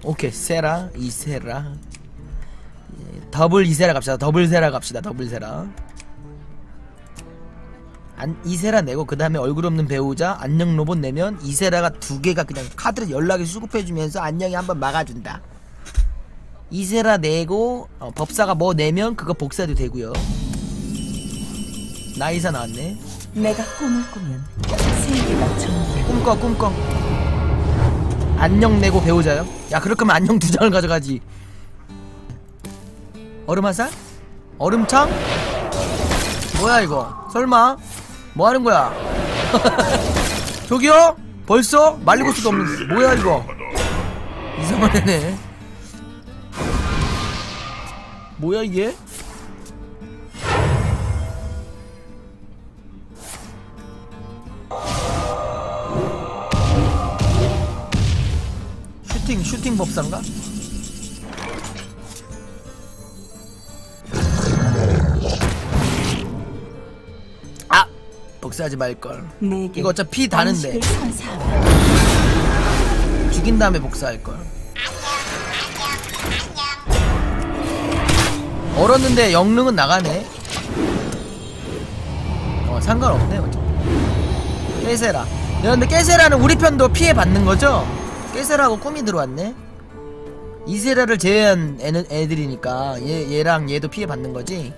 오케이 세라 이세라 더블 이세라 갑시다. 더블 세라 갑시다. 더블 세라. 이세라 내고 그 다음에 얼굴 없는 배우자 안녕 로봇 내면 이세라가 두 개가 그냥 카드를 연락을 수급해주면서 안녕이 한번 막아준다. 이세라 내고 법사가 뭐 내면 그거 복사도 되고요. 나이사 나왔네. 내가 꿈을 꾸면 세계가 정말 꿈꿔 안녕 내고 배우자요? 야 그럴 거면 안녕 두 장을 가져가지. 얼음화살? 얼음창? 뭐야 이거 설마 뭐하는 거야? 저기요? 벌써? 말리고 수도 없는 뭐야 이거 이상한 애네. 뭐야 이게? 슈팅 법사인가? 아! 복사하지 말걸. 이거 어차피 피 다는데 죽인 다음에 복사할걸. 얼었는데 영능은 나가네. 상관없네 어차피. 깨세라. 근데 깨세라는 우리 편도 피해 받는 거죠? 깨세라고 꿈이 들어왔네. 이세라를 제외한 애들이니까 얘랑 얘도 피해 받는 거지.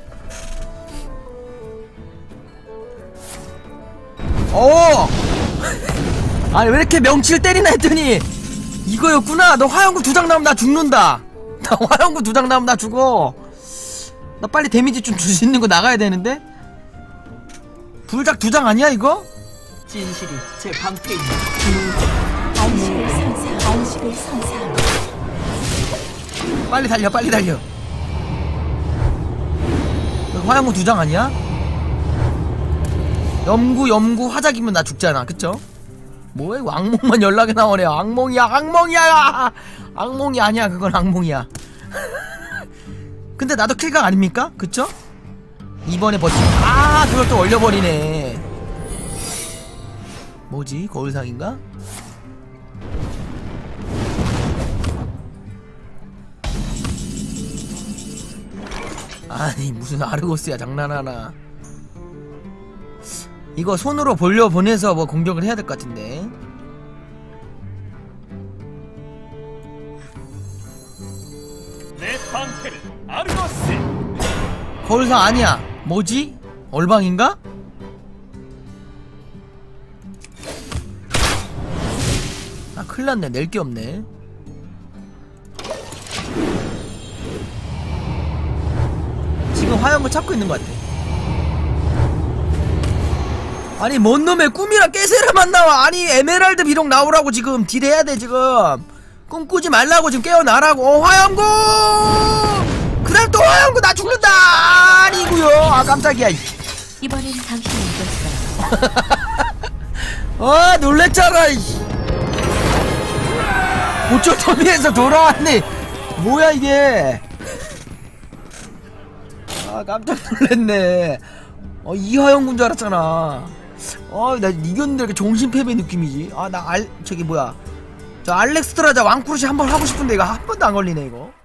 아니 왜 이렇게 명치를 때리나 했더니 이거였구나. 너 화염구 2장 나오면 나 죽는다. 나 화염구 2장 나오면 나 죽어. 나 빨리 데미지 좀 줄 수 있는 거 나가야 되는데. 불작 2장 아니야 이거? 진실이 제 방패에 있는 안식을 선사 빨리 달려 빨리 달려. 이거 화염구 2장 아니야? 염구 화작이면 나 죽잖아 그쵸? 뭐야 이거 악몽만 연락이 나오네. 악몽이야 악몽이 아니야. 그건 악몽이야. 근데 나도 킬각 아닙니까? 그쵸? 이번에 버티. 그걸 또 올려버리네. 뭐지? 거울상인가? 아니 무슨 아르고스야 장난하나. 이거 손으로 보내서 뭐 공격을 해야 될 것 같은데. 내 방패는 아르고스. 거울상 아니야. 뭐지? 얼방인가? 큰일났네. 낼 게 없네. 지금 화염을 찾고 있는 것 같아. 아니 뭔 놈의 꿈이랑 깨세라만 나와. 아니 에메랄드 비록 나오라고 지금 딜해야 돼 지금. 꿈꾸지 말라고 지금 깨어나라고. 화염구! 그다음 또 화염구 나 죽는다! 아니구요. 깜짝이야. 이번엔 당신이 이겼어요. 놀랬잖아. 고초 더미에서 돌아왔네. 뭐야 이게. 깜짝 놀랬네. 이화영군 줄 알았잖아. 나 이겼는데 이렇게 정신패배 느낌이지. 저기 뭐야 저 알렉스트라자 왕쿠르시 한번 하고 싶은데 이거 한 번도 안 걸리네 이거.